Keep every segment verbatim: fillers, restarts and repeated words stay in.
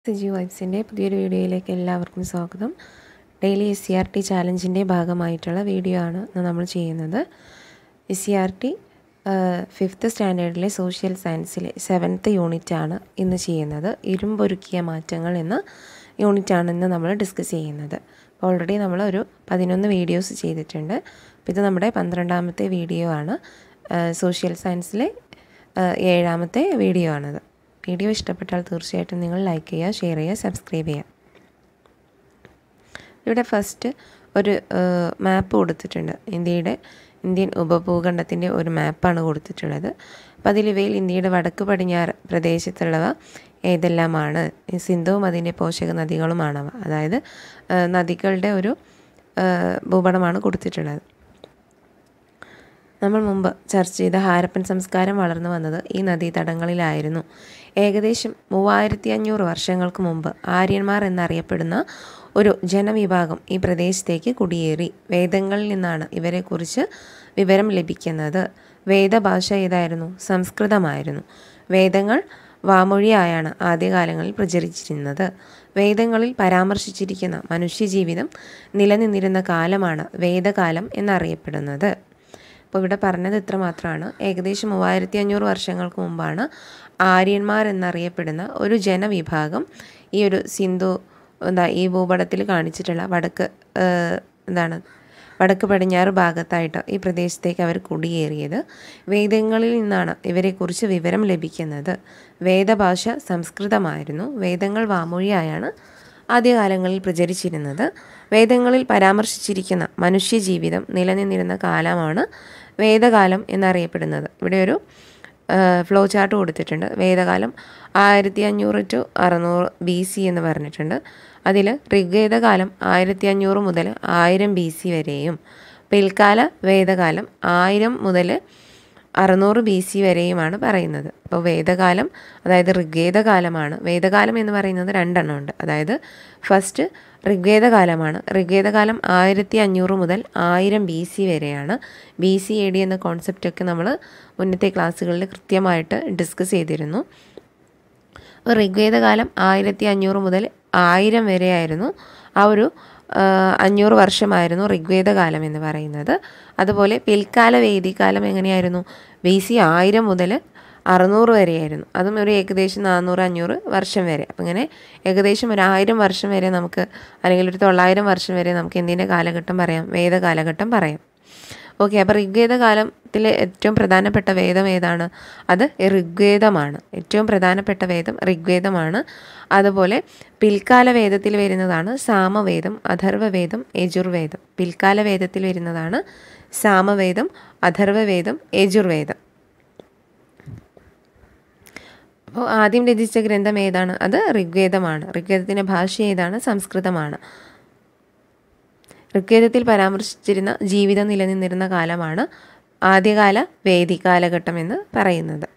സിജി വൈബ്സിൻ്റെ പുതിയൊരു വീഡിയോയിലേക്ക് എല്ലാവർക്കും സ്വാഗതം. Daily S C R T ചാലഞ്ചിൻ്റെ ഭാഗമായിട്ടുള്ള വീഡിയോ ആണ് നമ്മൾ ചെയ്യുന്നത്. S C R T fifth സ്റ്റാൻഡേർഡിലെ സോഷ്യൽ സയൻസിലെ സെവൻത്ത് യൂണിറ്റാണ് ഇന്ന് ചെയ്യുന്നത്. ഇരുമ്പൊരുക്കിയ മാറ്റങ്ങൾ എന്ന യൂണിറ്റാണ് ഇന്ന് നമ്മൾ ഡിസ്കസ് ചെയ്യുന്നത്. അപ്പോൾ ഓൾറെഡി നമ്മൾ ഒരു പതിനൊന്ന് വീഡിയോസ് ചെയ്തിട്ടുണ്ട്. അപ്പോൾ ഇത് നമ്മുടെ പന്ത്രണ്ടാമത്തെ വീഡിയോ ആണ്. സോഷ്യൽ സയൻസിലെ ഏഴാമത്തെ വീഡിയോ ആണിത്. വീഡിയോ ഇഷ്ടപ്പെട്ടാൽ തീർച്ചയായിട്ടും നിങ്ങൾ ലൈക്ക് ചെയ്യുക, ഷെയർ ചെയ്യുക, സബ്സ്ക്രൈബ് ചെയ്യുക. ഇവിടെ ഫസ്റ്റ് ഒരു മാപ്പ് കൊടുത്തിട്ടുണ്ട്. ഇന്ത്യയുടെ ഇന്ത്യൻ ഉപഭൂഖണ്ഡത്തിൻ്റെ ഒരു മാപ്പാണ് കൊടുത്തിട്ടുള്ളത്. അപ്പോൾ അതിലിവയിൽ ഇന്ത്യയുടെ വടക്ക് പടിഞ്ഞാറ് പ്രദേശത്തുള്ളവ ഏതെല്ലാമാണ്? സിന്ധുവും അതിൻ്റെ പോഷക നദികളുമാണവ. അതായത് നദികളുടെ ഒരു ഭൂപടമാണ് കൊടുത്തിട്ടുള്ളത്. നമ്മൾ മുമ്പ് ചർച്ച ചെയ്ത ഹാരപ്പൻ സംസ്കാരം വളർന്നു വന്നത് ഈ നദീതടങ്ങളിലായിരുന്നു. ഏകദേശം മൂവായിരത്തി അഞ്ഞൂറ് വർഷങ്ങൾക്ക് മുമ്പ് ആര്യന്മാർ എന്നറിയപ്പെടുന്ന ഒരു ജനവിഭാഗം ഈ പ്രദേശത്തേക്ക് കുടിയേറി. വേദങ്ങളിൽ നിന്നാണ് ഇവരെക്കുറിച്ച് വിവരം ലഭിക്കുന്നത്. വേദഭാഷ ഏതായിരുന്നു? സംസ്കൃതമായിരുന്നു. വേദങ്ങൾ വാമൊഴിയായാണ് ആദ്യകാലങ്ങളിൽ പ്രചരിച്ചിരുന്നത്. വേദങ്ങളിൽ പരാമർശിച്ചിരിക്കുന്ന മനുഷ്യജീവിതം നിലനിന്നിരുന്ന കാലമാണ് വേദകാലം എന്നറിയപ്പെടുന്നത്. അപ്പോൾ ഇവിടെ പറഞ്ഞത് ഇത്ര മാത്രമാണ്. ഏകദേശം മൂവായിരത്തി അഞ്ഞൂറ് വർഷങ്ങൾക്ക് മുമ്പാണ് ആര്യന്മാർ എന്നറിയപ്പെടുന്ന ഒരു ജനവിഭാഗം ഈ ഒരു സിന്ധു എന്താ ഈ ഭൂപടത്തിൽ കാണിച്ചിട്ടുള്ള വടക്ക് എന്താണ് വടക്ക് പടിഞ്ഞാറ് ഭാഗത്തായിട്ട് ഈ പ്രദേശത്തേക്ക് അവർ കുടിയേറിയത്. വേദങ്ങളിൽ നിന്നാണ് ഇവരെക്കുറിച്ച് വിവരം ലഭിക്കുന്നത്. വേദഭാഷ സംസ്കൃതമായിരുന്നു. വേദങ്ങൾ വാമൊഴിയായാണ് ആദ്യകാലങ്ങളിൽ പ്രചരിച്ചിരുന്നത്. വേദങ്ങളിൽ പരാമർശിച്ചിരിക്കുന്ന മനുഷ്യജീവിതം നിലനിന്നിരുന്ന കാലമാണ് വേദകാലം എന്നറിയപ്പെടുന്നത്. ഇവിടെ ഒരു ഫ്ലോ ചാർട്ട് കൊടുത്തിട്ടുണ്ട്. വേദകാലം ആയിരത്തി അഞ്ഞൂറ് ടു അറുന്നൂറ് ബി സി എന്ന് പറഞ്ഞിട്ടുണ്ട്. അതിൽ ഋഗ്വേദകാലം ആയിരത്തി അഞ്ഞൂറ് മുതൽ ആയിരം ബി സി വരെയും പിൽക്കാല വേദകാലം ആയിരം മുതൽ അറുന്നൂറ് ബി സി വരെയുമാണ് പറയുന്നത്. അപ്പോൾ വേദകാലം അതായത് ഋഗ്വേദകാലമാണ്. വേദകാലം എന്ന് പറയുന്നത് രണ്ടെണ്ണം ഉണ്ട്. അതായത് ഫസ്റ്റ് ഋഗ്വേദകാലമാണ്. ഋഗ്വേദകാലം ആയിരത്തി അഞ്ഞൂറ് മുതൽ ആയിരം ബി സി വരെയാണ്. ബി സി എ ഡി എന്ന കോൺസെപ്റ്റൊക്കെ നമ്മൾ മുന്നത്തെ ക്ലാസ്സുകളിൽ കൃത്യമായിട്ട് ഡിസ്കസ് ചെയ്തിരുന്നു. ഋഗ്വേദകാലം ആയിരത്തി അഞ്ഞൂറ് മുതൽ ആയിരം വരെയായിരുന്നു. ആ ഒരു അഞ്ഞൂറ് വർഷമായിരുന്നു ഋഗ്വേദകാലം എന്ന് പറയുന്നത്. അതുപോലെ പിൽക്കാല വേദികാലം എങ്ങനെയായിരുന്നു? ബി സി ആയിരം മുതൽ അറുന്നൂറ് വരെയായിരുന്നു. അതും ഒരു ഏകദേശം നാനൂറ് അഞ്ഞൂറ് വർഷം വരെ. അപ്പം ഇങ്ങനെ ഏകദേശം ഒരു ആയിരം വർഷം വരെ നമുക്ക് അല്ലെങ്കിൽ ഒരു തൊള്ളായിരം വർഷം വരെ നമുക്ക് എന്തിൻ്റെ കാലഘട്ടം പറയാം? വേദകാലഘട്ടം പറയാം. ഓക്കെ, അപ്പോൾ ഋഗ്വേദകാലത്തിലെ ഏറ്റവും പ്രധാനപ്പെട്ട വേദം ഏതാണ്? അത് ഋഗ്വേദമാണ്. ഏറ്റവും പ്രധാനപ്പെട്ട വേദം ഋഗ്വേദമാണ്. അതുപോലെ പിൽക്കാല വേദത്തിൽ വരുന്നതാണ് സാമവേദം, അഥർവവേദം, യജുർവേദം. പിൽക്കാല വേദത്തിൽ വരുന്നതാണ് സാമവേദം, അഥർവവേദം, യജുർവേദം. അപ്പോൾ ആദ്യം രചിച്ച ഗ്രന്ഥം ഏതാണ്? അത് ഋഗ്വേദമാണ്. ഋഗ്വേദത്തിൻ്റെ ഭാഷ ഏതാണ്? സംസ്കൃതമാണ്. ഋഗ്വേദത്തിൽ പരാമർശിച്ചിരുന്ന ജീവിതം നിലനിന്നിരുന്ന കാലമാണ് ആദ്യകാല വേദി കാലഘട്ടം എന്ന് പറയുന്നത്.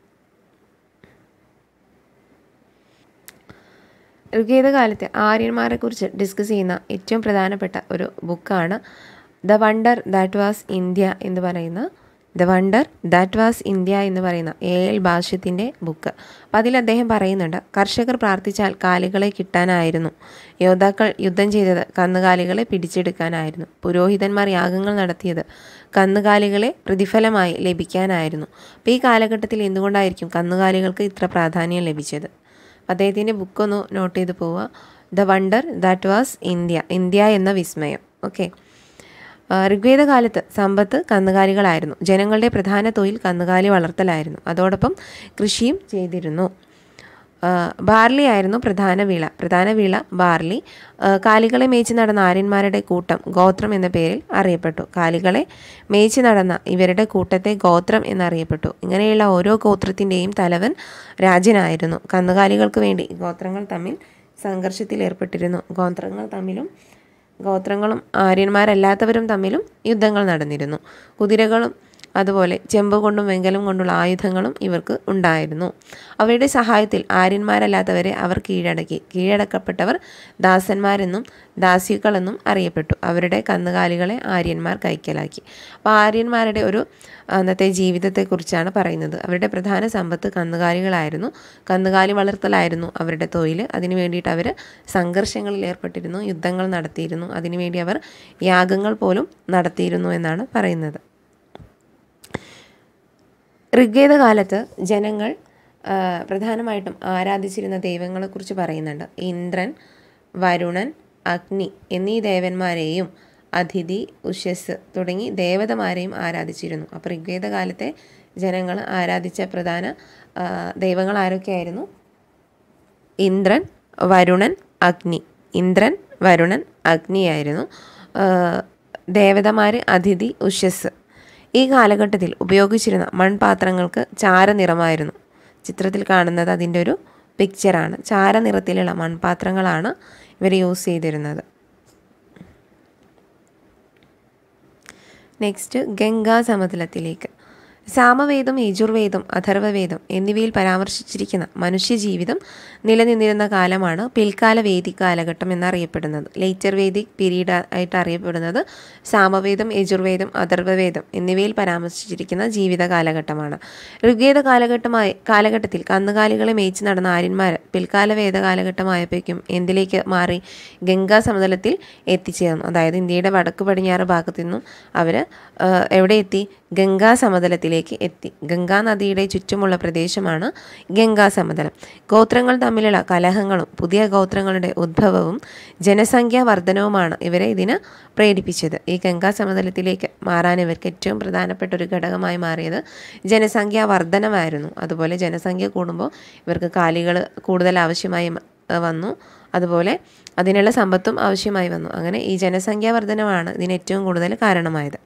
ഋഗ്വേദകാലത്തെ ആര്യന്മാരെ കുറിച്ച് ഡിസ്കസ് ചെയ്യുന്ന ഏറ്റവും പ്രധാനപ്പെട്ട ഒരു ബുക്കാണ് the wonder that was India എന്ന് പറയുന്ന the wonder that was India എന്ന് പറയുന്ന എ എൽ ഭാഷ്യത്തിൻ്റെ ബുക്ക്. അപ്പോൾ അതിൽ അദ്ദേഹം പറയുന്നുണ്ട്, കർഷകർ പ്രാർത്ഥിച്ചാൽ കാലികളെ കിട്ടാനായിരുന്നു. യോദ്ധാക്കൾ യുദ്ധം ചെയ്തത് കന്നുകാലികളെ പിടിച്ചെടുക്കാനായിരുന്നു. പുരോഹിതന്മാർ യാഗങ്ങൾ നടത്തിയത് കന്നുകാലികളെ പ്രതിഫലമായി ലഭിക്കാനായിരുന്നു. അപ്പോൾ ഈ കാലഘട്ടത്തിൽ എന്തുകൊണ്ടായിരിക്കും കന്നുകാലികൾക്ക് ഇത്ര പ്രാധാന്യം ലഭിച്ചത്? അദ്ദേഹത്തിൻ്റെ ബുക്കൊന്ന് നോട്ട് ചെയ്ത് പോവുക. The wonder that was India, India എന്ന വിസ്മയം. ഓക്കെ, ഋഗ്വേദകാലത്ത് സമ്പത്ത് കന്നുകാലികളായിരുന്നു. ജനങ്ങളുടെ പ്രധാന തൊഴിൽ കന്നുകാലി വളർത്തലായിരുന്നു. അതോടൊപ്പം കൃഷിയും ചെയ്തിരുന്നു. ബാർലി ആയിരുന്നു പ്രധാന വിള. പ്രധാന വിള ബാർലി. കാലികളെ മേய்ച്ച് നടന്ന ആര്യന്മാരുടെ കൂട്ടം ഗോത്രം എന്ന പേരിൽ അറിയപ്പെട്ടു. കാലികളെ മേய்ച്ച് നടന്ന ഇവരുടെ കൂട്ടത്തെ ഗോത്രം എന്നറിയപ്പെട്ടു. ഇങ്ങനെയുള്ള ഓരോ ഗോത്രത്തിൻ്റെയും തലവൻ രാജനായിരുന്നു. കന്നുകാലികൾക്ക് വേണ്ടി ഗോത്രങ്ങൾ തമ്മിൽ സംഘർഷത്തിൽ ഏർപ്പെട്ടിരുന്നു. ഗോത്രങ്ങൾ തമ്മിലും ഗോത്രങ്ങളും ആര്യന്മാരല്ലാത്തവരും തമ്മിലും യുദ്ധങ്ങൾ നടന്നിരുന്നു. കുതിരകളും അതുപോലെ ചെമ്പ് കൊണ്ടും വെങ്കലം കൊണ്ടുള്ള ആയുധങ്ങളും ഇവർക്ക് ഉണ്ടായിരുന്നു. അവരുടെ സഹായത്തിൽ ആര്യന്മാരല്ലാത്തവരെ അവർ കീഴടക്കി. കീഴടക്കപ്പെട്ടവർ ദാസന്മാരെന്നും ദാസ്യുക്കളെന്നും അറിയപ്പെട്ടു. അവരുടെ കന്നുകാലികളെ ആര്യന്മാർ കൈക്കലാക്കി. അപ്പോൾ ആര്യന്മാരുടെ ഒരു അന്നത്തെ ജീവിതത്തെക്കുറിച്ചാണ് പറയുന്നത്. അവരുടെ പ്രധാന സമ്പത്ത് കന്നുകാലികളായിരുന്നു. കന്നുകാലി വളർത്തലായിരുന്നു അവരുടെ തൊഴിൽ. അതിനു വേണ്ടിയിട്ട് അവർ സംഘർഷങ്ങളിൽ ഏർപ്പെട്ടിരുന്നു, യുദ്ധങ്ങൾ നടത്തിയിരുന്നു. അതിനുവേണ്ടി അവർ യാഗങ്ങൾ പോലും നടത്തിയിരുന്നു എന്നാണ് പറയുന്നത്. ഋഗ്വേദ കാലത്ത് ജനങ്ങൾ പ്രധാനമായിട്ടും ആരാധിച്ചിരുന്ന ദൈവങ്ങളെക്കുറിച്ച് പറയുന്നുണ്ട്. ഇന്ദ്രൻ, വരുണൻ, അഗ്നി എന്നീ ദേവന്മാരെയും അതിഥി, ഉഷസ് തുടങ്ങി ദേവതമാരെയും ആരാധിച്ചിരുന്നു. അപ്പോൾ ഋഗ്വേദ കാലത്തെ ജനങ്ങൾ ആരാധിച്ച പ്രധാന ദൈവങ്ങൾ ആരൊക്കെയായിരുന്നു? ഇന്ദ്രൻ, വരുണൻ, അഗ്നി. ഇന്ദ്രൻ, വരുണൻ, അഗ്നിയായിരുന്നു. ദേവതമാർ അതിഥി, ഉഷസ്. ഈ കാലഘട്ടത്തിൽ ഉപയോഗിച്ചിരുന്ന മൺപാത്രങ്ങൾക്ക് ചാരനിറമായിരുന്നു. ചിത്രത്തിൽ കാണുന്നത് അതിൻ്റെ ഒരു പിക്ചറാണ്. ചാരനിറത്തിലുള്ള മൺപാത്രങ്ങളാണ് ഇവർ യൂസ് ചെയ്തിരുന്നത്. നെക്സ്റ്റ്, ഗംഗാ സമതലത്തിലേക്ക്. സാമവേദം, യജുർവേദം, അഥർവവേദം എന്നിവയിൽ പരാമർശിച്ചിരിക്കുന്ന മനുഷ്യജീവിതം നിലനിന്നിരുന്ന കാലമാണ് പിൽക്കാല വേദിക് കാലഘട്ടം എന്നറിയപ്പെടുന്നത്. ലേറ്റർ വേദിക് പീരീഡ് ആയിട്ട് അറിയപ്പെടുന്നത് സാമവേദം, യജുർവേദം, അഥർവവേദം എന്നിവയിൽ പരാമർശിച്ചിരിക്കുന്ന ജീവിത കാലഘട്ടമാണ്. ഋഗ്വേദ കാലഘട്ടമായ കാലഘട്ടത്തിൽ കന്നുകാലികളെ മേയിച്ച് നടന്ന ആര്യന്മാർ പിൽക്കാല വേദ കാലഘട്ടമായപ്പോഴേക്കും എന്തിലേക്ക് മാറി? ഗംഗാ സമതലത്തിൽ എത്തിച്ചേർന്നു. അതായത് ഇന്ത്യയുടെ വടക്ക് പടിഞ്ഞാറ് ഭാഗത്തു നിന്നും അവർ എവിടെ എത്തി? ഗംഗാ സമതലത്തിലേക്ക് എത്തി. ഗംഗാ നദിയുടെ ചുറ്റുമുള്ള പ്രദേശമാണ് ഗംഗാ സമതലം. ഗോത്രങ്ങൾ തമ്മിലുള്ള കലഹങ്ങളും പുതിയ ഗോത്രങ്ങളുടെ ഉദ്ഭവവും ജനസംഖ്യാ വർധനവുമാണ് ഇവരെ ഇതിന് പ്രേരിപ്പിച്ചത്. ഈ ഗംഗാ സമതലത്തിലേക്ക് മാറാൻ ഇവർക്ക് ഏറ്റവും പ്രധാനപ്പെട്ട ഒരു ഘടകമായി മാറിയത് ജനസംഖ്യാ വർധനമായിരുന്നു. അതുപോലെ ജനസംഖ്യ കൂടുമ്പോൾ ഇവർക്ക് കാലികൾ കൂടുതൽ ആവശ്യമായി വന്നു. അതുപോലെ അതിനുള്ള സമ്പത്തും ആവശ്യമായി വന്നു. അങ്ങനെ ഈ ജനസംഖ്യാ വർധനമാണ് ഇതിന് ഏറ്റവും കൂടുതൽ കാരണമായത്.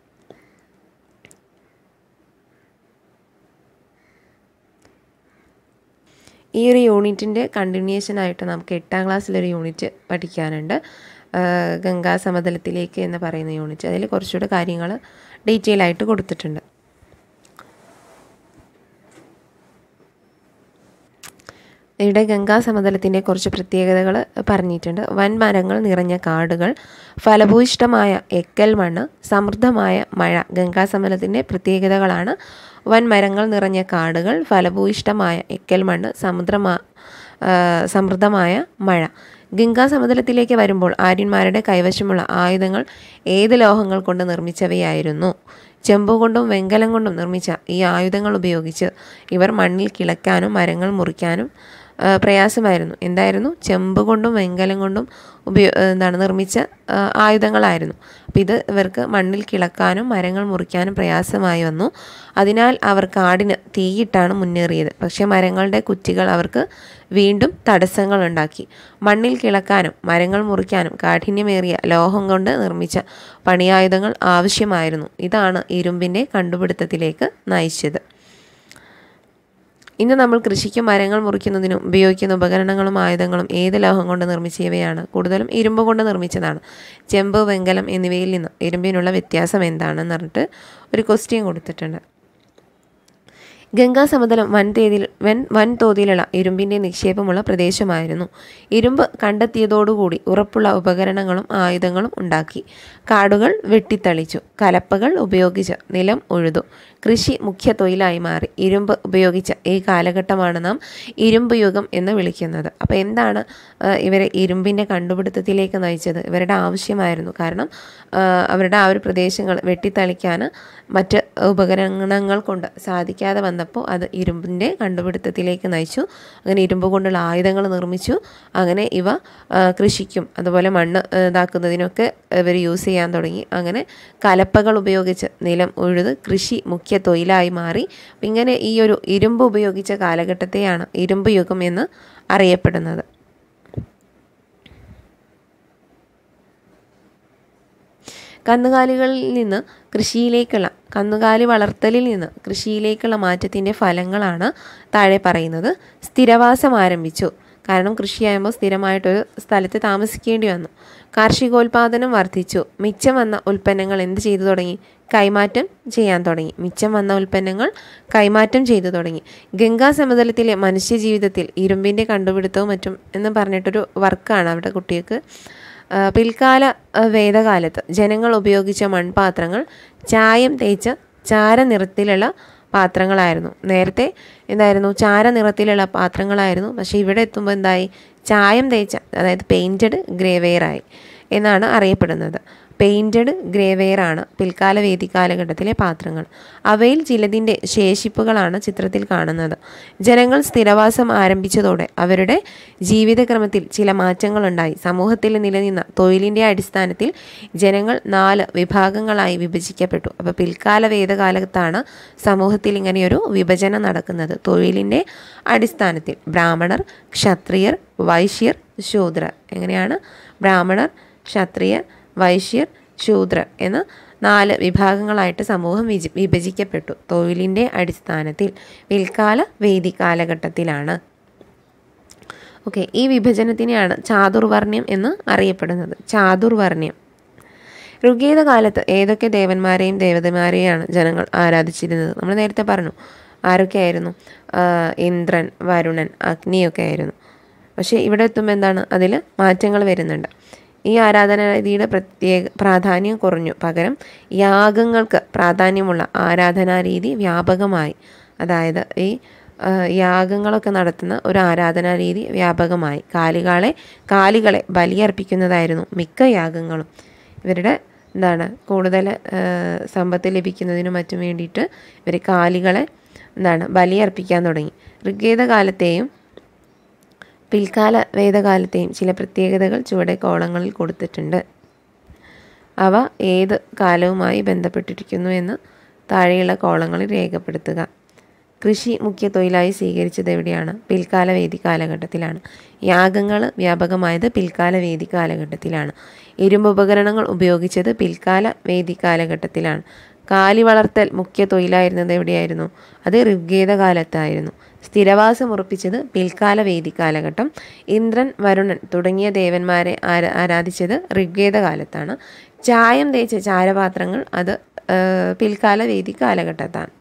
ഈ ഒരു യൂണിറ്റിൻ്റെ കണ്ടിന്യൂഷനായിട്ട് നമുക്ക് എട്ടാം ക്ലാസ്സിലൊരു യൂണിറ്റ് പഠിക്കാനുണ്ട്, ഗംഗാ സമതലത്തിലേക്ക് എന്ന് പറയുന്ന യൂണിറ്റ്. അതിൽ കുറച്ചുകൂടെ കാര്യങ്ങൾ ഡീറ്റെയിൽ ആയിട്ട് കൊടുത്തിട്ടുണ്ട്. ഇവിടെ ഗംഗാ സമതലത്തിൻ്റെ കുറച്ച് പ്രത്യേകതകൾ പറഞ്ഞിട്ടുണ്ട്. വൻ മരങ്ങൾ നിറഞ്ഞ കാടുകൾ, ഫലഭൂയിഷ്ഠമായ എക്കൽ മണ്ണ്, സമൃദ്ധമായ മഴ ഗംഗാ സമതലത്തിൻ്റെ പ്രത്യേകതകളാണ്. വൻ മരങ്ങൾ നിറഞ്ഞ കാടുകൾ, ഫലഭൂയിഷ്ഠമായ എക്കൽ മണ്ണ്, സമുദ്രമാ സമൃദ്ധമായ മഴ. ഗംഗാ സമതലത്തിലേക്ക് വരുമ്പോൾ ആര്യന്മാരുടെ കൈവശമുള്ള ആയുധങ്ങൾ ഏത് ലോഹങ്ങൾ കൊണ്ട് നിർമ്മിച്ചവയായിരുന്നു? ചെമ്പ് കൊണ്ടും വെങ്കലം കൊണ്ടും നിർമ്മിച്ച ഈ ആയുധങ്ങൾ ഉപയോഗിച്ച് ഇവർ മണ്ണിൽ കിളയ്ക്കാനും മരങ്ങൾ മുറിക്കാനും പ്രയാസമായിരുന്നു. എന്തായിരുന്നു? ചെമ്പ് കൊണ്ടും വെങ്കലം കൊണ്ടും ഉപയോ എന്താണ് നിർമ്മിച്ച ആയുധങ്ങളായിരുന്നു. അപ്പോൾ ഇത് ഇവർക്ക് മണ്ണിൽ കിളക്കാനും മരങ്ങൾ മുറിക്കാനും പ്രയാസമായി വന്നു. അതിനാൽ അവർ കാടിന് തീയിട്ടാണ് മുന്നേറിയത്. പക്ഷേ മരങ്ങളുടെ കുറ്റികൾ അവർക്ക് വീണ്ടും തടസ്സങ്ങൾ ഉണ്ടാക്കി. മണ്ണിൽ കിളക്കാനും മരങ്ങൾ മുറിക്കാനും കാഠിന്യമേറിയ ലോഹം കൊണ്ട് നിർമ്മിച്ച പണിയായുധങ്ങൾ ആവശ്യമായിരുന്നു. ഇതാണ് ഇരുമ്പിൻ്റെ കണ്ടുപിടുത്തത്തിലേക്ക് നയിച്ചത്. ഇന്ന് നമ്മൾ കൃഷിക്കും മരങ്ങൾ മുറിക്കുന്നതിനും ഉപയോഗിക്കുന്ന ഉപകരണങ്ങളും ആയുധങ്ങളും ഏത് ലോഹം കൊണ്ട് നിർമ്മിച്ചവയാണ്? കൂടുതലും ഇരുമ്പ് കൊണ്ട് നിർമ്മിച്ചതാണ്. ചെമ്പ്, വെങ്കലം എന്നിവയിൽ നിന്ന് ഇരുമ്പിനുള്ള വ്യത്യാസം എന്താണെന്ന് പറഞ്ഞിട്ട് ഒരു ക്വസ്റ്റ്യൻ കൊടുത്തിട്ടുണ്ട്. ഗംഗാ സമതലം വൻതേതിൽ വൻ വൻതോതിലുള്ള ഇരുമ്പിൻ്റെ നിക്ഷേപമുള്ള പ്രദേശമായിരുന്നു. ഇരുമ്പ് കണ്ടെത്തിയതോടുകൂടി ഉറപ്പുള്ള ഉപകരണങ്ങളും ആയുധങ്ങളും ഉണ്ടാക്കി. കാടുകൾ വെട്ടിത്തളിച്ചു. കലപ്പകൾ ഉപയോഗിച്ച് നിലം ഉഴുതു. കൃഷി മുഖ്യ തൊഴിലായി മാറി. ഇരുമ്പ് ഉപയോഗിച്ച ഈ കാലഘട്ടമാണ് നാം ഇരുമ്പ് യുഗം എന്ന് വിളിക്കുന്നത്. അപ്പോൾ എന്താണ് ഇവരെ ഇരുമ്പിൻ്റെ കണ്ടുപിടുത്തത്തിലേക്ക് നയിച്ചത്? ഇവരുടെ ആവശ്യമായിരുന്നു. കാരണം അവരുടെ ആ ഒരു പ്രദേശങ്ങൾ വെട്ടിത്തളിക്കാൻ മറ്റ് ഉപകരണങ്ങൾ കൊണ്ട് സാധിക്കാതെ വന്നപ്പോൾ അത് ഇരുമ്പിൻ്റെ കണ്ടുപിടുത്തത്തിലേക്ക് നയിച്ചു. അങ്ങനെ ഇരുമ്പ് കൊണ്ടുള്ള ആയുധങ്ങൾ നിർമ്മിച്ചു. അങ്ങനെ ഇവ കൃഷിക്കും അതുപോലെ മണ്ണ് ഇതാക്കുന്നതിനൊക്കെ ഇവർ യൂസ് ചെയ്യാൻ തുടങ്ങി. അങ്ങനെ കലപ്പകൾ ഉപയോഗിച്ച് നിലം ഉഴുത് കൃഷി മുഖ്യ തൊഴിലായി മാറി. ഇങ്ങനെ ഈ ഒരു ഇരുമ്പ് ഉപയോഗിച്ച കാലഘട്ടത്തെയാണ് ഇരുമ്പ് യുഗം എന്ന് അറിയപ്പെടുന്നത്. കന്നുകാലികളിൽ നിന്ന് കൃഷിയിലേക്കുള്ള കന്നുകാലി വളർത്തലിൽ നിന്ന് കൃഷിയിലേക്കുള്ള മാറ്റത്തിൻ്റെ ഫലങ്ങളാണ് താഴെ പറയുന്നത്. സ്ഥിരവാസം ആരംഭിച്ചു. കാരണം കൃഷിയാകുമ്പോൾ സ്ഥിരമായിട്ടൊരു സ്ഥലത്ത് താമസിക്കേണ്ടി വന്നു. കാർഷികോൽപാദനം വർദ്ധിച്ചു. മിച്ചം വന്ന ഉൽപ്പന്നങ്ങൾ എന്ത് ചെയ്തു തുടങ്ങി? കൈമാറ്റം ചെയ്യാൻ തുടങ്ങി. മിച്ചം വന്ന ഉൽപ്പന്നങ്ങൾ കൈമാറ്റം ചെയ്തു തുടങ്ങി. ഗംഗാ സമതലത്തിലെ മനുഷ്യജീവിതത്തിൽ ഇരുമ്പിൻ്റെ കണ്ടുപിടുത്തവും മറ്റും എന്ന് പറഞ്ഞിട്ടൊരു വർക്കാണ് അവിടെ കുട്ടികൾക്ക്. പിൽക്കാല വേദകാലത്ത് ജനങ്ങൾ ഉപയോഗിച്ച മൺപാത്രങ്ങൾ ചായം തേച്ച ചാരനിറത്തിലുള്ള പാത്രങ്ങളായിരുന്നു. നേരത്തെ എന്തായിരുന്നു? ചാരനിറത്തിലുള്ള പാത്രങ്ങളായിരുന്നു. പക്ഷേ ഇവിടെ എത്തുമ്പോൾ എന്തായി? ചായം തേച്ച, അതായത് പെയിൻറ്റഡ് ഗ്രേവെയറായി എന്നാണ് അറിയപ്പെടുന്നത്. പെയിൻറ്റഡ് ഗ്രേവെയറാണ് പിൽക്കാല വേദി കാലഘട്ടത്തിലെ പാത്രങ്ങൾ. അവയിൽ ചിലതിൻ്റെ ശേഷിപ്പുകളാണ് ചിത്രത്തിൽ കാണുന്നത്. ജനങ്ങൾ സ്ഥിരവാസം ആരംഭിച്ചതോടെ അവരുടെ ജീവിതക്രമത്തിൽ ചില മാറ്റങ്ങളുണ്ടായി. സമൂഹത്തിൽ നിലനിന്ന തൊഴിലിൻ്റെ അടിസ്ഥാനത്തിൽ ജനങ്ങൾ നാല് വിഭാഗങ്ങളായി വിഭജിക്കപ്പെട്ടു. അപ്പോൾ പിൽക്കാല വേദകാലത്താണ് സമൂഹത്തിൽ ഇങ്ങനെയൊരു വിഭജനം നടക്കുന്നത്. തൊഴിലിൻ്റെ അടിസ്ഥാനത്തിൽ ബ്രാഹ്മണർ, ക്ഷത്രിയർ, വൈശ്യർ, ശൂദ്രർ. എങ്ങനെയാണ്? ബ്രാഹ്മണർ, ക്ഷത്രിയർ, വൈശ്യർ, ശൂദ്രർ എന്ന നാല് വിഭാഗങ്ങളായിട്ട് സമൂഹം വിജ വിഭജിക്കപ്പെട്ടു തൊഴിലിൻ്റെ അടിസ്ഥാനത്തിൽ പിൽക്കാല വേദി കാലഘട്ടത്തിലാണ്. ഓക്കെ, ഈ വിഭജനത്തിനെയാണ് ചാതുർവർണ്ണ്യം എന്ന് അറിയപ്പെടുന്നത്. ചാതുർവർണ്ണ്യം. ഋഗ്വേദ കാലത്ത് ഏതൊക്കെ ദേവന്മാരെയും ദേവതമാരെയാണ് ജനങ്ങൾ ആരാധിച്ചിരുന്നത്? നമ്മൾ നേരത്തെ പറഞ്ഞു. ആരൊക്കെയായിരുന്നു? ഇന്ദ്രൻ, വരുണൻ, അഗ്നിയൊക്കെ ആയിരുന്നു. പക്ഷേ ഇവിടെ എത്തുമ്പോൾ എന്താണ്? അതിൽ മാറ്റങ്ങൾ വരുന്നുണ്ട്. ഈ ആരാധനാരീതിയുടെ പ്രത്യേക പ്രാധാന്യം കുറഞ്ഞു. പകരം യാഗങ്ങൾക്ക് പ്രാധാന്യമുള്ള ആരാധനാരീതി വ്യാപകമായി. അതായത് ഈ യാഗങ്ങളൊക്കെ നടത്തുന്ന ഒരു ആരാധനാരീതി വ്യാപകമായി. കാലികളെ കാലികളെ ബലിയർപ്പിക്കുന്നതായിരുന്നു മിക്ക യാഗങ്ങളും. ഇവരുടെ എന്താണ് കൂടുതൽ സമ്പത്ത് ലഭിക്കുന്നതിനും മറ്റും വേണ്ടിയിട്ട് ഇവർ കാലികളെ എന്താണ് ബലിയർപ്പിക്കാൻ തുടങ്ങി. ഋഗ്വേദ കാലത്തെയും പിൽക്കാല വേദകാലത്തെയും ചില പ്രത്യേകതകൾ ചുവടെ കോളങ്ങളിൽ കൊടുത്തിട്ടുണ്ട്. അവ ഏത് കാലവുമായി ബന്ധപ്പെട്ടിരിക്കുന്നു എന്ന് താഴെയുള്ള കോളങ്ങളിൽ രേഖപ്പെടുത്തുക. കൃഷി മുഖ്യ തൊഴിലായി സ്വീകരിച്ചത് എവിടെയാണ്? പിൽക്കാല വേദി കാലഘട്ടത്തിലാണ്. യാഗങ്ങൾ വ്യാപകമായത് പിൽക്കാല വേദി കാലഘട്ടത്തിലാണ്. ഇരുമ്പ് ഉപകരണങ്ങൾ ഉപയോഗിച്ചത് പിൽക്കാല വേദി കാലഘട്ടത്തിലാണ്. കാലി വളർത്തൽ മുഖ്യ തൊഴിലായിരുന്നത് എവിടെയായിരുന്നു? അത് ഋഗ്വേദ കാലത്തായിരുന്നു. സ്ഥിരവാസം ഉറപ്പിച്ചത് പിൽക്കാല വേദി കാലഘട്ടം. ഇന്ദ്രൻ, വരുണൻ തുടങ്ങിയ ദേവന്മാരെ ആരാ ആരാധിച്ചത് ഋഗ്വേദ കാലത്താണ്. ചായം തേച്ച ചാരപാത്രങ്ങൾ അത് പിൽക്കാല വേദി കാലഘട്ടത്താണ്.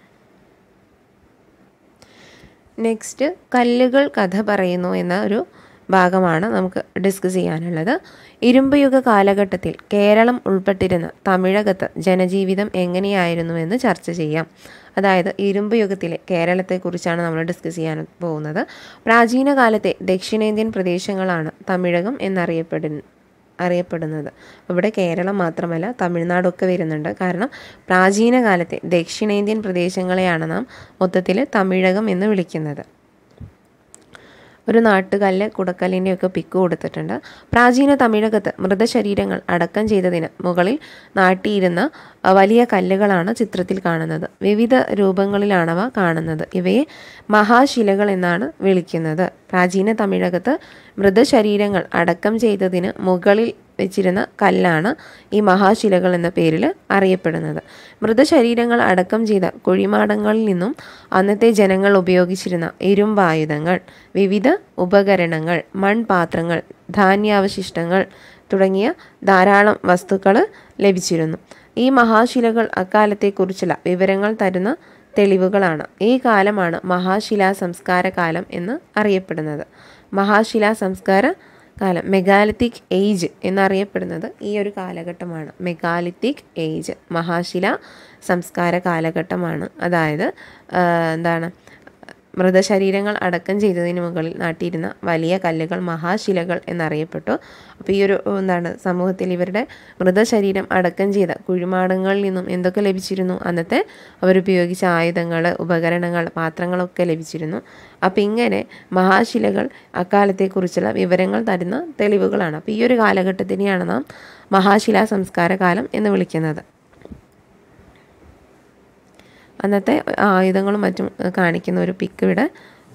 നെക്സ്റ്റ്, കല്ലുകൾ കഥ പറയുന്നു എന്ന ഒരു ഭാഗമാണ് നമുക്ക് ഡിസ്കസ് ചെയ്യാനുള്ളത്. ഇരുമ്പ് യുഗ കാലഘട്ടത്തിൽ കേരളം ഉൾപ്പെട്ടിരുന്ന തമിഴകത്ത് ജനജീവിതം എങ്ങനെയായിരുന്നുവെന്ന് ചർച്ച ചെയ്യാം. അതായത് ഇരുമ്പ് യുഗത്തിലെ കേരളത്തെക്കുറിച്ചാണ് നമ്മൾ ഡിസ്കസ് ചെയ്യാൻ പോകുന്നത്. പ്രാചീന കാലത്തെ ദക്ഷിണേന്ത്യൻ പ്രദേശങ്ങളാണ് തമിഴകം എന്നറിയപ്പെടുന്ന അറിയപ്പെടുന്നത്. ഇവിടെ കേരളം മാത്രമല്ല തമിഴ്നാടൊക്കെ വരുന്നുണ്ട്. കാരണം പ്രാചീന കാലത്തെ ദക്ഷിണേന്ത്യൻ പ്രദേശങ്ങളെയാണ് നാം മൊത്തത്തിൽ തമിഴകം എന്ന് വിളിക്കുന്നത്. ഒരു നാട്ടുകല്ല് കുടക്കല്ലിൻ്റെയൊക്കെ പിക്ക് കൊടുത്തിട്ടുണ്ട്. പ്രാചീന തമിഴകത്ത് മൃതശരീരങ്ങൾ അടക്കം ചെയ്തതിന് മുകളിൽ നാട്ടിയിരുന്ന വലിയ കല്ലുകളാണ് ചിത്രത്തിൽ കാണുന്നത്. വിവിധ രൂപങ്ങളിലാണവ കാണുന്നത്. ഇവയെ മഹാശിലകൾ എന്നാണ് വിളിക്കുന്നത്. പ്രാചീന തമിഴകത്ത് മൃതശരീരങ്ങൾ അടക്കം ചെയ്തതിന് മുകളിൽ വെച്ചിരുന്ന കല്ലാണ് ഈ മഹാശിലകൾ എന്ന പേരിൽ അറിയപ്പെടുന്നത്. മൃതശരീരങ്ങൾ അടക്കം ചെയ്ത കുഴിമാടങ്ങളിൽ നിന്നും അന്നത്തെ ജനങ്ങൾ ഉപയോഗിച്ചിരുന്ന ഇരുമ്പായുധങ്ങൾ, വിവിധ ഉപകരണങ്ങൾ, മൺപാത്രങ്ങൾ, ധാന്യാവശിഷ്ടങ്ങൾ തുടങ്ങിയ ധാരാളം വസ്തുക്കൾ ലഭിച്ചിരുന്നു. ഈ മഹാശിലകൾ അക്കാലത്തെക്കുറിച്ചുള്ള വിവരങ്ങൾ തരുന്ന തെളിവുകളാണ്. ഈ കാലമാണ് മഹാശിലാ സംസ്കാര കാലം എന്ന് അറിയപ്പെടുന്നത്. മഹാശിലാ സംസ്കാര കാലം, മെഗാലിത്തിക് ഏജ് എന്നറിയപ്പെടുന്നത് ഈ ഒരു കാലഘട്ടമാണ്. മെഗാലിത്തിക് ഏജ് മഹാശില സംസ്കാര കാലഘട്ടമാണ്. അതായത് എന്താണ് മൃതശരീരങ്ങൾ അടക്കം ചെയ്തതിന് മുകളിൽ നാട്ടിയിരുന്ന വലിയ കല്ലുകൾ മഹാശിലകൾ എന്നറിയപ്പെട്ടു. അപ്പോൾ ഈ ഒരു എന്താണ് സമൂഹത്തിൽ ഇവരുടെ മൃതശരീരം അടക്കം ചെയ്ത കുഴിമാടങ്ങളിൽ നിന്നും എന്തൊക്കെ ലഭിച്ചിരുന്നു? അന്നത്തെ അവരുപയോഗിച്ച ആയുധങ്ങൾ, ഉപകരണങ്ങൾ, പാത്രങ്ങളൊക്കെ ലഭിച്ചിരുന്നു. അപ്പം ഇങ്ങനെ മഹാശിലകൾ അക്കാലത്തെക്കുറിച്ചുള്ള വിവരങ്ങൾ തരുന്ന തെളിവുകളാണ്. അപ്പോൾ ഈ ഒരു കാലഘട്ടത്തിനെയാണ് നാം മഹാശിലാ സംസ്കാര കാലം എന്ന് വിളിക്കുന്നത്. അന്നത്തെ ആയുധങ്ങളും മറ്റും കാണിക്കുന്ന ഒരു പിക്ക് ഇവിടെ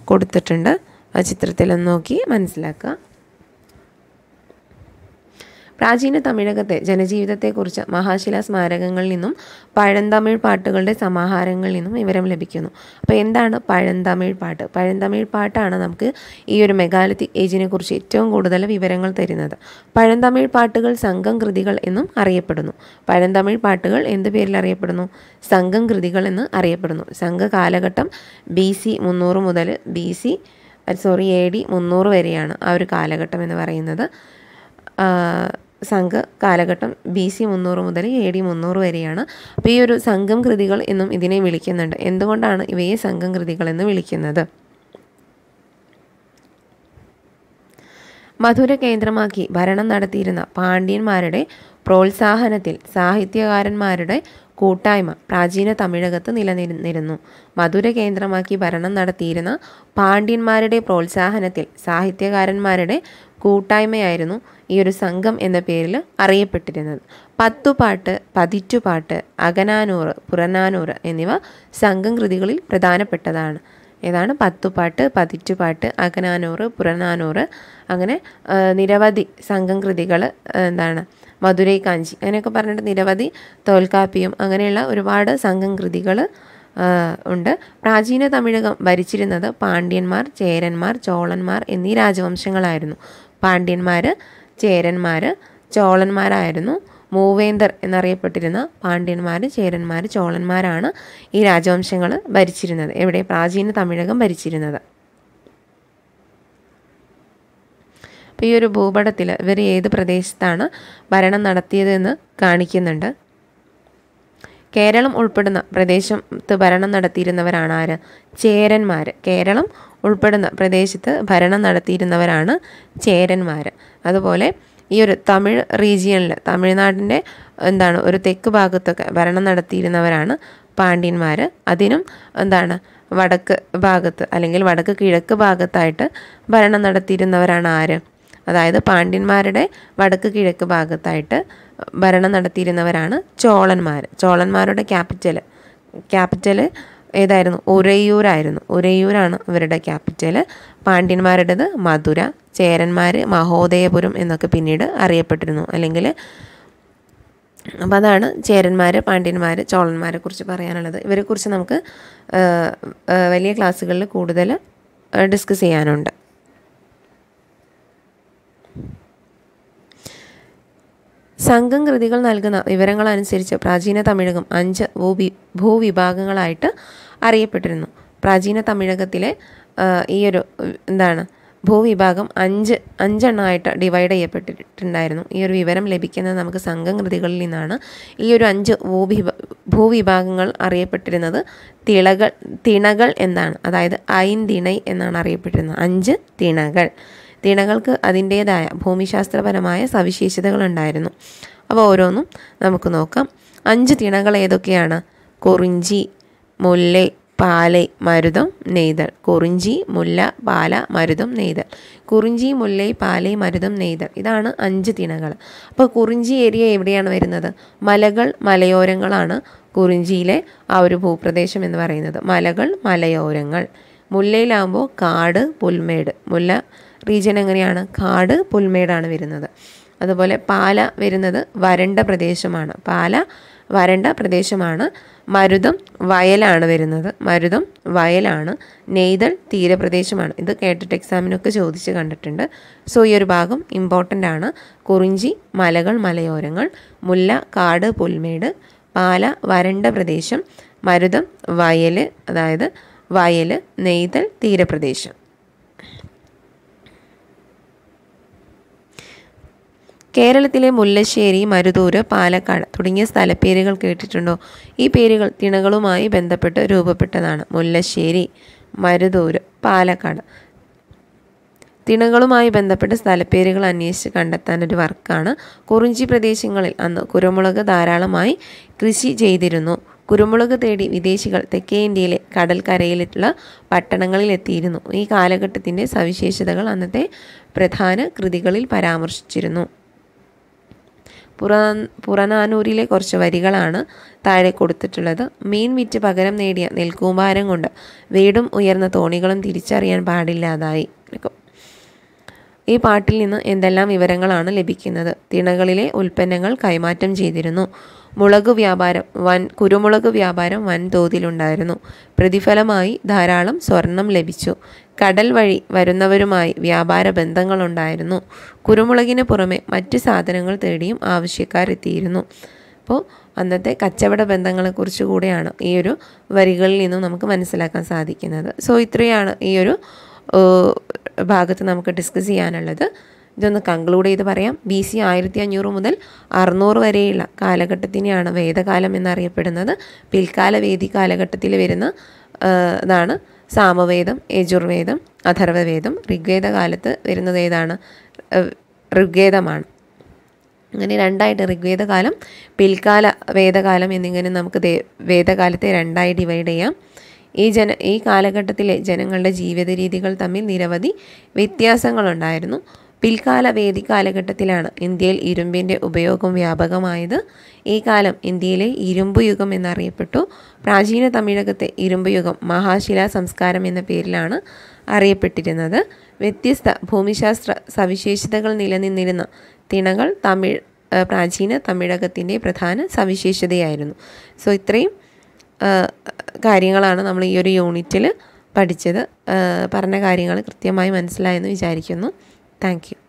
കൊടുത്തിട്ടുണ്ട്. ആ ചിത്രത്തിലൊന്ന് നോക്കി മനസ്സിലാക്കുക. പ്രാചീന തമിഴകത്തെ ജനജീവിതത്തെക്കുറിച്ച് മഹാശിലാ സ്മാരകങ്ങളിൽ നിന്നും പഴന്തമിഴ് പാട്ടുകളുടെ സമാഹാരങ്ങളിൽ നിന്നും വിവരം ലഭിക്കുന്നു. അപ്പോൾ എന്താണ് പഴന്തമിഴ് പാട്ട്? പഴന്തമിഴ് പാട്ടാണ് നമുക്ക് ഈ ഒരു മെഗാലിത്തിക് ഏജിനെ കുറിച്ച് ഏറ്റവും കൂടുതൽ വിവരങ്ങൾ തരുന്നത്. പഴന്തമിഴ് പാട്ടുകൾ സംഘം കൃതികൾ എന്നും അറിയപ്പെടുന്നു. പഴന്തമിഴ് പാട്ടുകൾ എന്ത് പേരിൽ അറിയപ്പെടുന്നു? സംഘം കൃതികൾ എന്ന് അറിയപ്പെടുന്നു. സംഘ കാലഘട്ടം ബി സി മുന്നൂറ് മുതൽ B C sorry A D മുന്നൂറ് വരെയാണ് ആ ഒരു കാലഘട്ടം എന്ന് പറയുന്നത്. സംഘ കാലഘട്ടം ബി സി മുന്നൂറ് മുതൽ എ ഡി മുന്നൂറ് വരെയാണ്. അപ്പോൾ ഈ ഒരു സംഘം കൃതികൾ എന്നും ഇതിനെ വിളിക്കുന്നുണ്ട്. എന്തുകൊണ്ടാണ് ഇവയെ സംഘം കൃതികൾ എന്ന് വിളിക്കുന്നത്? മധുര കേന്ദ്രമാക്കി ഭരണം നടത്തിയിരുന്ന പാണ്ഡ്യന്മാരുടെ പ്രോത്സാഹനത്തിൽ സാഹിത്യകാരന്മാരുടെ കൂട്ടായ്മ പ്രാചീന തമിഴകത്ത് നിലനിന്നിരുന്നു. മധുര കേന്ദ്രമാക്കി ഭരണം നടത്തിയിരുന്ന പാണ്ഡ്യന്മാരുടെ പ്രോത്സാഹനത്തിൽ സാഹിത്യകാരന്മാരുടെ കൂട്ടായ്മയായിരുന്നു ഈ ഒരു സംഘം എന്ന പേരിൽ അറിയപ്പെട്ടിരുന്നത്. പത്തുപാട്ട്, പതിറ്റുപാട്ട്, അകനാനൂറ്, പുറനാനൂറ് എന്നിവ സംഘം കൃതികളിൽ പ്രധാനപ്പെട്ടതാണ്. ഏതാണ്? പത്തുപാട്ട്, പതിറ്റുപാട്ട്, അകനാനൂറ്, പുറനാനൂറ്, അങ്ങനെ നിരവധി സംഘം കൃതികൾ എന്താണ് മധുരൈ കാഞ്ചി അങ്ങനെയൊക്കെ പറഞ്ഞിട്ട് നിരവധി തോൽക്കാപ്പിയും അങ്ങനെയുള്ള ഒരുപാട് സംഘം കൃതികൾ ഉണ്ട്. പ്രാചീന തമിഴകം ഭരിച്ചിരുന്നത് പാണ്ഡ്യന്മാർ, ചേരന്മാർ, ചോളന്മാർ എന്നീ രാജവംശങ്ങളായിരുന്നു. പാണ്ഡ്യന്മാർ, ചേരന്മാർ, ചോളന്മാരായിരുന്നു മൂവേന്തർ എന്നറിയപ്പെട്ടിരുന്ന പാണ്ഡ്യന്മാർ, ചേരന്മാർ, ചോളന്മാരാണ് ഈ രാജവംശങ്ങൾ ഭരിച്ചിരുന്നത്. എവിടെ? പ്രാചീന തമിഴകം ഭരിച്ചിരുന്നത്. അപ്പോൾ ഈ ഒരു ഭൂപടത്തിൽ ഇവർ ഏത് പ്രദേശത്താണ് ഭരണം നടത്തിയതെന്ന് കാണിക്കുന്നുണ്ട്. കേരളം ഉൾപ്പെടുന്ന പ്രദേശത്ത് ഭരണം നടത്തിയിരുന്നവരാണ് ആര്? ചേരന്മാർ. കേരളം ഉൾപ്പെടുന്ന പ്രദേശത്ത് ഭരണം നടത്തിയിരുന്നവരാണ് ചേരന്മാർ. അതുപോലെ ഈ ഒരു തമിഴ് റീജിയനിൽ തമിഴ്നാടിൻ്റെ എന്താണ് ഒരു തെക്ക് ഭാഗത്തൊക്കെ ഭരണം നടത്തിയിരുന്നവരാണ് പാണ്ഡ്യന്മാർ. അതിനും എന്താണ് വടക്ക് ഭാഗത്ത് അല്ലെങ്കിൽ വടക്ക് കിഴക്ക് ഭാഗത്തായിട്ട് ഭരണം നടത്തിയിരുന്നവരാണ് ആര്? അതായത് പാണ്ഡ്യന്മാരുടെ വടക്ക് കിഴക്ക് ഭാഗത്തായിട്ട് ഭരണം നടത്തിയിരുന്നവരാണ് ചോളന്മാർ. ചോളന്മാരുടെ ക്യാപിറ്റൽ ക്യാപിറ്റൽ ഏതായിരുന്നു? ഉരയൂരായിരുന്നു. ഉരയൂരാണ് ഇവരുടെ ക്യാപിറ്റൽ. പാണ്ഡ്യന്മാരുടേത് മധുര, ചേരന്മാർ മഹോദയപുരം എന്നൊക്കെ പിന്നീട് അറിയപ്പെട്ടിരുന്നു. അല്ലെങ്കിൽ അപ്പോൾ അതാണ് ചേരന്മാർ, പാണ്ഡ്യന്മാർ, ചോളന്മാരെ കുറിച്ച് പറയാനുള്ളത്. ഇവരെക്കുറിച്ച് നമുക്ക് വലിയ ക്ലാസ്സുകളിൽ കൂടുതൽ ഡിസ്കസ് ചെയ്യാനുണ്ട്. സംഘം കൃതികൾ നൽകുന്ന വിവരങ്ങളനുസരിച്ച് പ്രാചീന തമിഴകം അഞ്ച് ഭൂവി ഭൂവിഭാഗങ്ങളായിട്ട് അറിയപ്പെട്ടിരുന്നു. പ്രാചീന തമിഴകത്തിലെ ഈ ഒരു എന്താണ് ഭൂവിഭാഗം അഞ്ച് അഞ്ചെണ്ണമായിട്ട് ഡിവൈഡ് ചെയ്യപ്പെട്ടിട്ടുണ്ടായിരുന്നു. ഈ ഒരു വിവരം ലഭിക്കുന്നത് നമുക്ക് സംഘം കൃതികളിൽ നിന്നാണ്. ഈ ഒരു അഞ്ച് ഭൂവിഭ ഭൂവിഭാഗങ്ങൾ അറിയപ്പെട്ടിരുന്നത് തിളകൾ തിണകൾ എന്നാണ്. അതായത് ഐന്തിണൈ എന്നാണ് അറിയപ്പെട്ടിരുന്നത്. അഞ്ച് തിണകൾ. തിണകൾക്ക് അതിൻ്റേതായ ഭൂമിശാസ്ത്രപരമായ സവിശേഷതകളുണ്ടായിരുന്നു. അപ്പോൾ ഓരോന്നും നമുക്ക് നോക്കാം. അഞ്ച് തിണകൾ ഏതൊക്കെയാണ്? കുറിഞ്ചി, മുല്ലൈ, പാലൈ, മരുതം, നെയ്തൽ. കുറിഞ്ചി, മുല്ല, പാല, മരുതം, നെയ്തൽ. കുറിഞ്ചി, മുല്ലൈ, പാലൈ, മരുതം, നെയ്തൽ. ഇതാണ് അഞ്ച് തിണകൾ. അപ്പോൾ കുറിഞ്ചി ഏരിയ എവിടെയാണ് വരുന്നത്? മലകൾ, മലയോരങ്ങളാണ് കുറിഞ്ചിയിലെ ആ ഒരു ഭൂപ്രദേശം എന്ന് പറയുന്നത്. മലകൾ, മലയോരങ്ങൾ. മുല്ലയിലാകുമ്പോൾ കാട്, പുൽമേട്. മുല്ല റീജിയൻ എങ്ങനെയാണ്? കാട്, പുൽമേടാണ് വരുന്നത്. അതുപോലെ പാല വരുന്നത് വരണ്ട പ്രദേശമാണ്. പാല വരണ്ട പ്രദേശമാണ്. മരുതം വയലാണ് വരുന്നത്. മരുതം വയലാണ്. നെയ്തൽ തീരപ്രദേശമാണ്. ഇത് കേട്ടിട്ട് എക്സാമിനൊക്കെ ചോദിച്ച് കണ്ടിട്ടുണ്ട്. സോ ഈ ഒരു ഭാഗം ഇമ്പോർട്ടൻ്റ് ആണ്. കുറിഞ്ചി മലകൾ, മലയോരങ്ങൾ. മുല്ല കാട്, പുൽമേട്. പാല വരണ്ട പ്രദേശം. മരുതം വയൽ, അതായത് വയൽ. നെയ്തൽ തീരപ്രദേശം. കേരളത്തിലെ മുല്ലശ്ശേരി, മരുതൂര്, പാലക്കാട് തുടങ്ങിയ സ്ഥലപ്പേരുകൾ കേട്ടിട്ടുണ്ടോ? ഈ പേരുകൾ തിണകളുമായി ബന്ധപ്പെട്ട് രൂപപ്പെട്ടതാണ്. മുല്ലശ്ശേരി, മരുതൂര്, പാലക്കാട്. തിണകളുമായി ബന്ധപ്പെട്ട് സ്ഥലപ്പേരുകൾ അന്വേഷിച്ച് കണ്ടെത്താനൊരു വർക്കാണ്. കുറിഞ്ചി പ്രദേശങ്ങളിൽ അന്ന് കുരുമുളക് ധാരാളമായി കൃഷി ചെയ്തിരുന്നു. കുരുമുളക് തേടി വിദേശികൾ തെക്കേ ഇന്ത്യയിലെ കടൽക്കരയിലുള്ള പട്ടണങ്ങളിൽ എത്തിയിരുന്നു. ഈ കാലഘട്ടത്തിൻ്റെ സവിശേഷതകൾ അന്നത്തെ പ്രധാന കൃതികളിൽ പരാമർശിച്ചിരുന്നു. പുറ പുറനാനൂരിലെ കുറച്ച് വരികളാണ് താഴെ കൊടുത്തിട്ടുള്ളത്. മീൻ വിറ്റ് പകരം നേടിയ നെൽക്കൂമ്പാരം കൊണ്ട് വീടും ഉയർന്ന തോണികളും തിരിച്ചറിയാൻ പാടില്ലാതായി. ഈ പാട്ടിൽ നിന്ന് എന്തെല്ലാം വിവരങ്ങളാണ് ലഭിക്കുന്നത്? തിണകളിലെ ഉൽപ്പന്നങ്ങൾ കൈമാറ്റം ചെയ്തിരുന്നു. മുളക് വ്യാപാരം വൻ കുരുമുളക് വ്യാപാരം വൻതോതിലുണ്ടായിരുന്നു. പ്രതിഫലമായി ധാരാളം സ്വർണം ലഭിച്ചു. കടൽ വഴി വരുന്നവരുമായി വ്യാപാര ബന്ധങ്ങളുണ്ടായിരുന്നു. കുരുമുളകിന് പുറമെ മറ്റ് സാധനങ്ങൾ തേടിയും ആവശ്യക്കാരെത്തിയിരുന്നു. അപ്പോൾ അന്നത്തെ കച്ചവട ബന്ധങ്ങളെക്കുറിച്ച് കൂടെയാണ് ഈ ഒരു വരികളിൽ നിന്നും നമുക്ക് മനസ്സിലാക്കാൻ സാധിക്കുന്നത്. സോ ഇത്രയാണ് ഈ ഒരു ഭാഗത്ത് നമുക്ക് ഡിസ്കസ് ചെയ്യാനുള്ളത്. ഇതൊന്ന് കൺക്ലൂഡ് ചെയ്ത് പറയാം. ബി സി ആയിരത്തി അഞ്ഞൂറ് മുതൽ അറുന്നൂറ് വരെയുള്ള കാലഘട്ടത്തിനെയാണ് വേദകാലം എന്നറിയപ്പെടുന്നത്. പിൽക്കാല വേദി കാലഘട്ടത്തിൽ വരുന്ന ഇതാണ് സാമവേദം, യജുർവേദം, അഥർവവേദം. ഋഗ്വേദ കാലത്ത് വരുന്നത് ഏതാണ്? ഋഗ്വേദമാണ്. അങ്ങനെ രണ്ടായിട്ട് ഋഗ്വേദകാലം, പിൽക്കാല വേദകാലം എന്നിങ്ങനെ നമുക്ക് വേദകാലത്തെ രണ്ടായി ഡിവൈഡ് ചെയ്യാം. ഈ ജന ഈ കാലഘട്ടത്തിലെ ജനങ്ങളുടെ ജീവിത രീതികൾ തമ്മിൽ നിരവധി വ്യത്യാസങ്ങളുണ്ടായിരുന്നു. പിൽക്കാല വേദി കാലഘട്ടത്തിലാണ് ഇന്ത്യയിൽ ഇരുമ്പിൻ്റെ ഉപയോഗം വ്യാപകമായത്. ഈ കാലം ഇന്ത്യയിലെ ഇരുമ്പ് യുഗം എന്നറിയപ്പെട്ടു. പ്രാചീന തമിഴകത്തെ ഇരുമ്പ് യുഗം മഹാശിലാ സംസ്കാരം എന്ന പേരിലാണ് അറിയപ്പെട്ടിരുന്നത്. വ്യത്യസ്ത ഭൂമിശാസ്ത്ര സവിശേഷതകൾ നിലനിന്നിരുന്ന തിണകൾ തമിഴ് പ്രാചീന തമിഴകത്തിൻ്റെ പ്രധാന സവിശേഷതയായിരുന്നു. സോ ഇത്രയും കാര്യങ്ങളാണ് നമ്മൾ ഈ ഒരു യൂണിറ്റിൽ പഠിച്ചത്. പറഞ്ഞ കാര്യങ്ങൾ കൃത്യമായി മനസ്സിലായെന്ന് വിചാരിക്കുന്നു. Thank U.